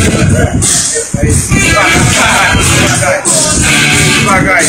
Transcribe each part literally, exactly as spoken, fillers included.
Devagar.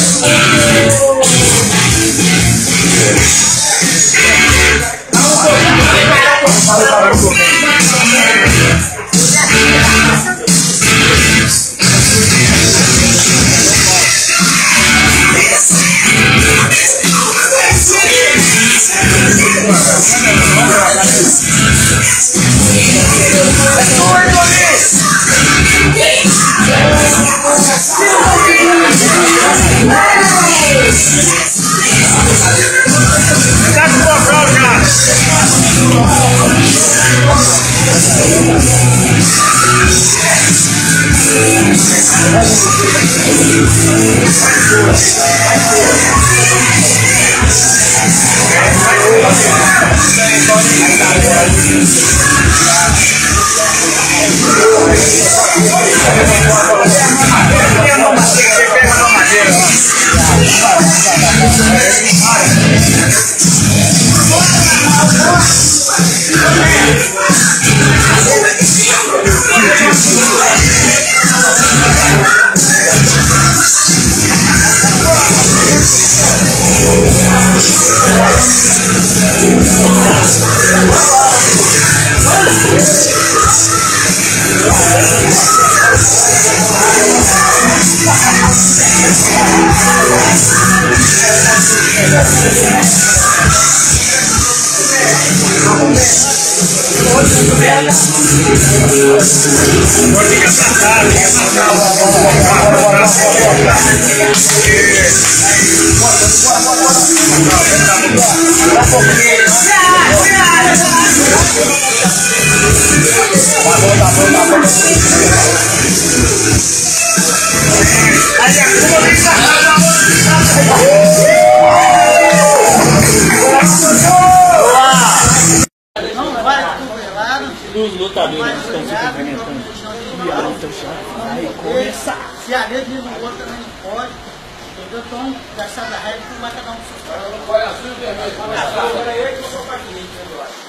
Os lutadores estão se complementando. E aí, então, aí começa. Se a rede diz o outro também não pode, entendeu? Então, gastando a regra, não vai cada um pro seu lado. Olha, azul e vermelho. Olha aí que eu vou pra aqui, eu acho.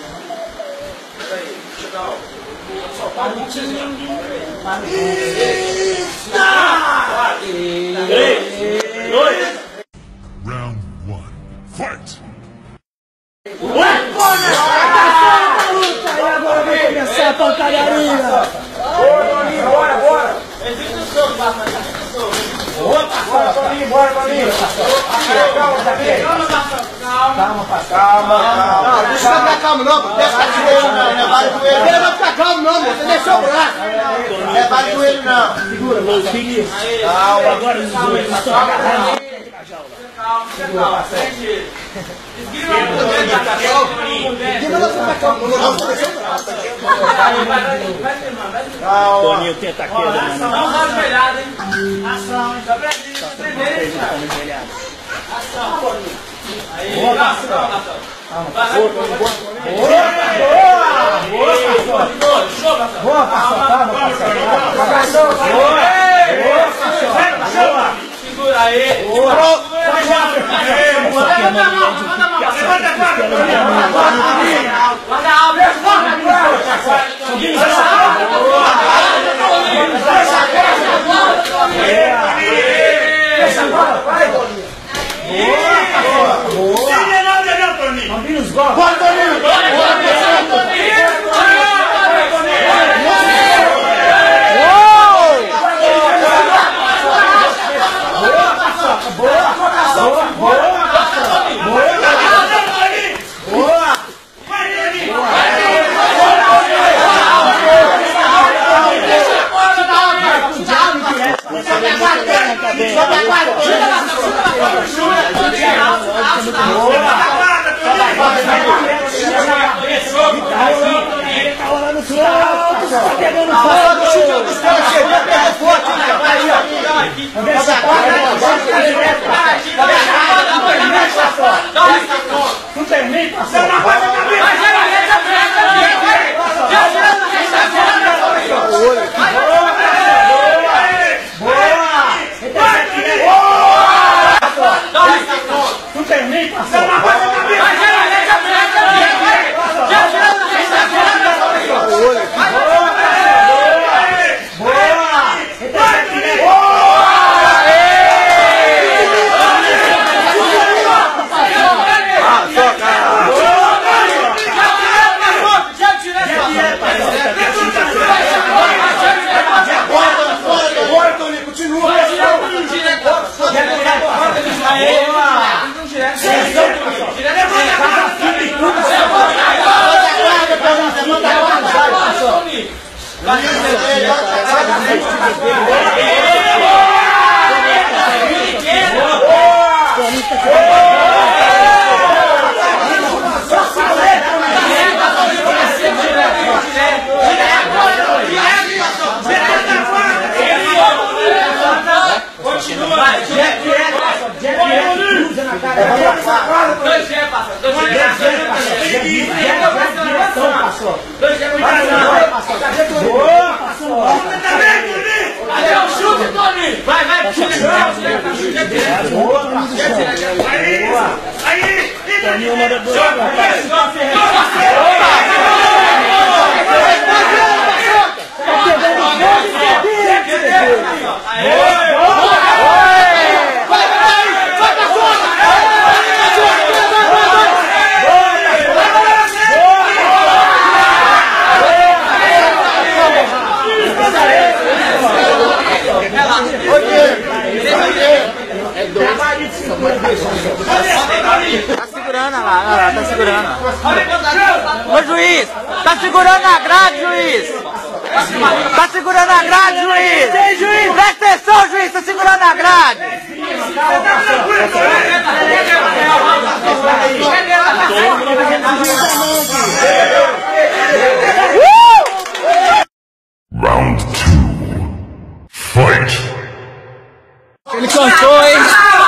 Peraí, deixa eu dar o... Só para o time. três, dois. Round one. Fight! Agora vai começar a pancadaria! Bora, bora! Existe o seu, Papa, existe o seu. Bora, Toninho, bora, Toninho! Calma, calma, calma, calma, calma. Não, deixa eu ficar calmo não, deixa eu ficar joelho não, não é vale do joelho. Ele não vai ficar calmo não, você deixou o braço. Não é vale do joelho não. Segura, louquinho. Calma, Agora os dois estão agarrando. calma, calma. Esguima o poder da cabeça. Diga você vai calmo não, não, você deixou o braço. Calma. Toninho tenta a queda, Dá mano. uma ajoelhada, hein? Ação, hein? Primeiro, hein? Ação, Toninho. Aí, boa, ação, ação. Boa, boa, boa, show, Marcelo. Boa, passou, calma, passou. Boa, segura aí. Boa. Levanta a mão, levanta a mão. Levanta a mão. Manda a alma. Deixa agora, vai, Toninho. Boa, boa. Toninho, os golpes. Bora, Toninho. Bora, Não tem nem passar. Não tem nem passar. Boa! Tá segurando lá, olha lá, tá segurando. Ô juiz, tá segurando a grade, juiz. Tá segurando a grade, juiz. Ei, juiz, presta atenção, juiz, tá segurando a grade. Round two. Fight! Ele cantou, hein?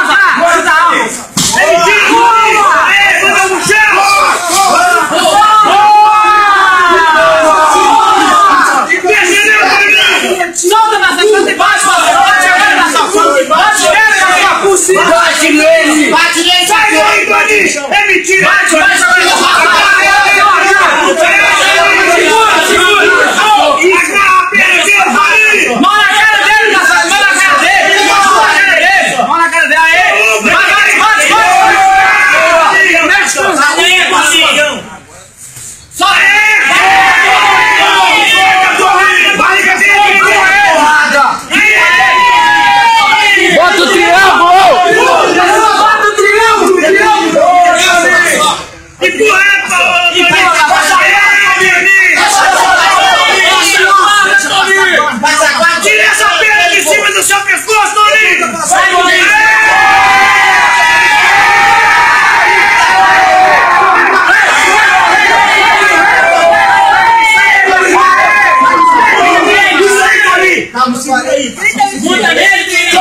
Solta na sequência de baixo, bate nele! Bate nele! Sai daí, Toninho! É mentira! Bate, bate, mão na cara dele, Nassar! Mão na cara dele! Mão na cara dele! Aí! Bate, bate, bate! Sai daí, Toninho! Só Bota o triângulo! bota o triângulo! Tira essa perna de cima do seu pescoço, Toninho! Sai, Toninho! Vamos aí! Muita gente!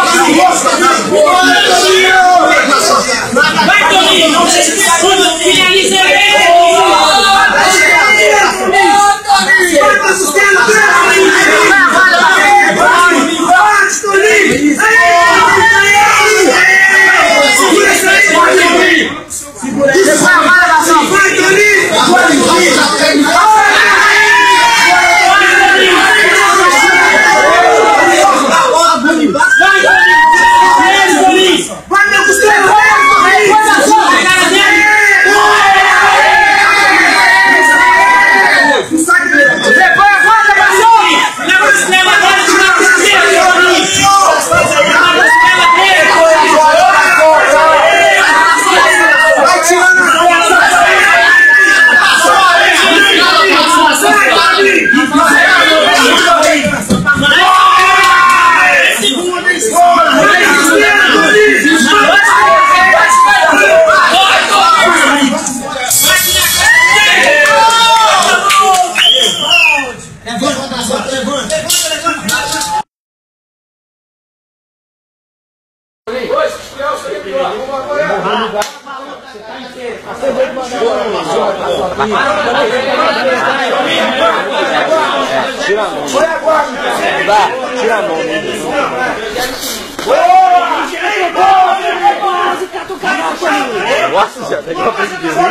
Vai, Toninho! Não sei se tudo finaliza ele! Segura aí! Vai, Toninho! Tira a mão. Tira a mão. Nossa, já pegou a presidência.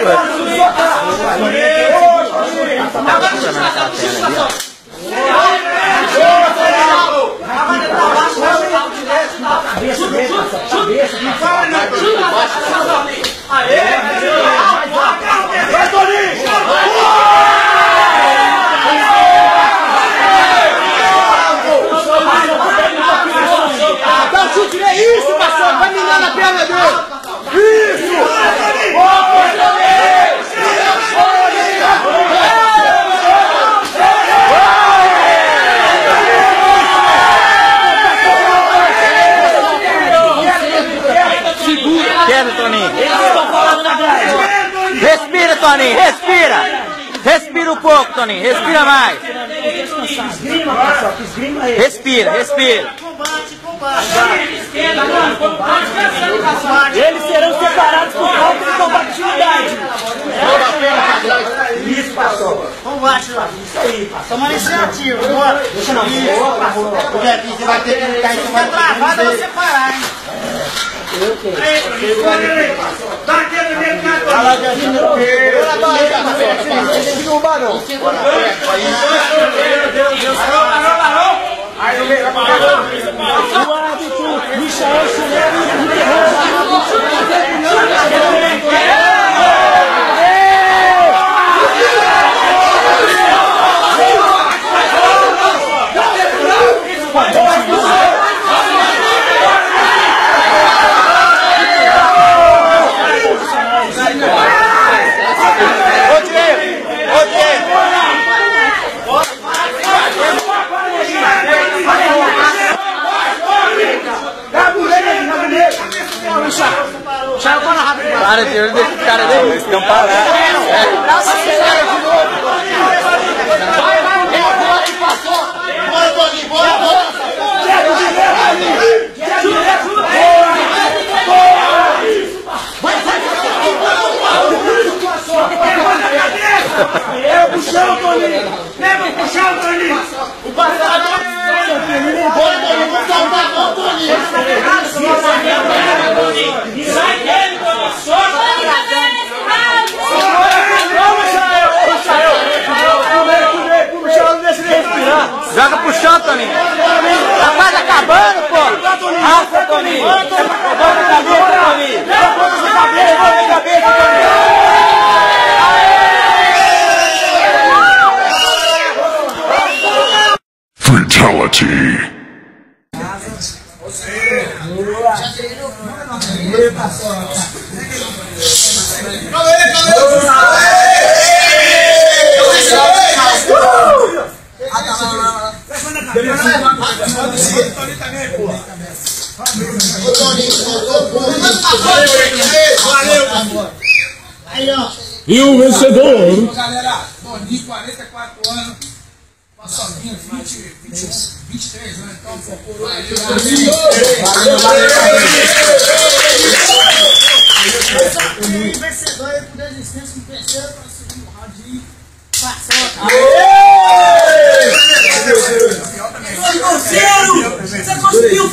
É isso, parceiro! Vai minar na perna dele! Isso! Respira um pouco, Toninho. Respira mais. Respira, respira. Eles serão separados por falta de combatividade. Isso, pastor. Combate lá. Isso aí, pastor. Toma iniciativa, bora. Deixa não. Porque aqui você vai ter que ficar em cima travada você parar, hein? Tá aquele mercado. Vai lá, Diantinho. Não vai não. Aí o meio vai O árbitro Michael Chulero interrompe. Para de olho desse cara dele. Eles estão parados. Bora, Toninho, bora, bora. Leva pro chão, Toninho! Leva pro chão, Toninho! O passado. Bora, Toninho, vamos salvar a mão, Toninho. Sai dele, Toninho. Solta. Joga pro chão, Toninho. Tá quase acabando, pô. Raça, Toninho. Bota a cabeça, Toninho. Bota a cabeça, bota a cabeça, Toninho. Fatality. E o vencedor, Galera, Toninho, quarenta e quatro anos, sozinho, vinte, vinte, vinte e três anos, então, pô, valeu, valeu, O vencedor aí por desistência com o terceiro para o segundo round aí. Você conseguiu,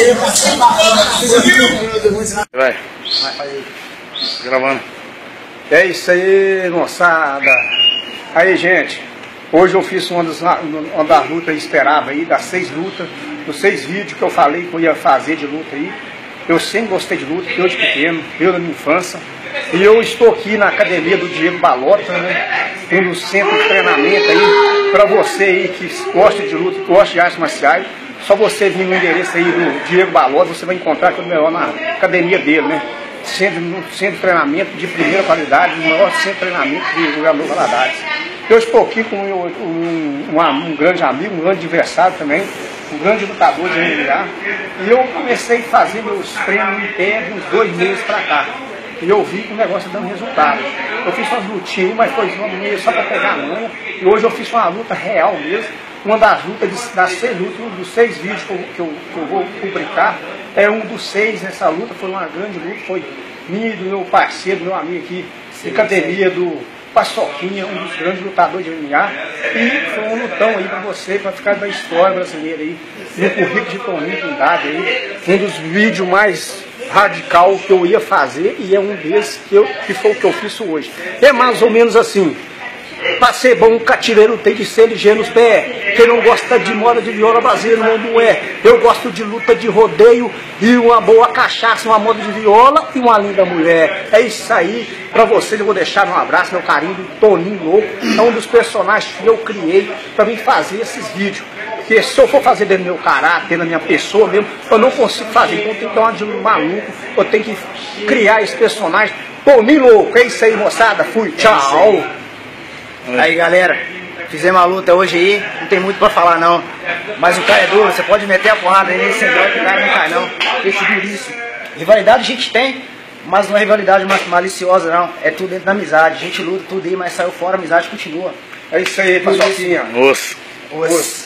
Vai. Gravando. É isso aí, moçada. Aí, gente. Hoje eu fiz uma das, uma das lutas esperava aí, das seis lutas, dos seis vídeos que eu falei que eu ia fazer de luta aí. Eu sempre gostei de luta, desde pequeno, eu da minha infância. E eu estou aqui na academia do Diego Balota, né? Um dos centros de treinamento aí, para você aí que gosta de luta, que gosta de artes marciais. Só você vir no endereço aí do Diego Balota, você vai encontrar aquele melhor na academia dele, né? Centro, centro de treinamento de primeira qualidade, o maior centro de treinamento de Governador Valadares. Eu estou aqui com um, um, um, um grande amigo, um grande adversário também, um grande lutador de M M A. E eu comecei a fazer meus treinos em pé de uns dois meses para cá. E eu vi que o negócio está dando resultado. Eu fiz umas lutinhas, mas foi uma meia só para pegar a manha. E hoje eu fiz uma luta real mesmo. Uma das lutas, de, das seis lutas, um dos seis vídeos que eu, que, eu, que eu vou publicar, é um dos seis nessa luta. Foi uma grande luta, foi minha e do meu parceiro, meu amigo aqui, de academia do Paçoquinha, um dos grandes lutadores de M M A. E foi um lutão aí para você, para ficar da história brasileira aí, no currículo de Toninho Trindade aí, um dos vídeos mais radical que eu ia fazer, e é um desses que, eu, que foi o que eu fiz hoje. É mais ou menos assim: pra ser bom, um cativeiro tem de ser ligeiro nos pés. Quem não gosta de moda de viola brasileira não é. Eu gosto de luta de rodeio e uma boa cachaça, uma moda de viola e uma linda mulher. É isso aí. Pra vocês eu vou deixar um abraço, meu carinho do Toninho Louco. É um dos personagens que eu criei pra mim fazer esses vídeos. Porque se eu for fazer dentro do meu caráter, na minha pessoa mesmo, eu não consigo fazer. Então eu tenho que dar uma de um maluco. Eu tenho que criar esse personagem. Toninho Louco. É isso aí, moçada. Fui. Tchau. Aí, galera, fizemos a luta hoje aí, não tem muito pra falar não, mas o cara é duro, você pode meter a porrada aí nesse negócio que o cara não cai não, esse duríssimo. Rivalidade a gente tem, mas não é rivalidade maliciosa não, é tudo dentro da amizade, a gente luta tudo aí, mas saiu fora, a amizade continua. É isso aí, paçoquinha. Osso. Osso.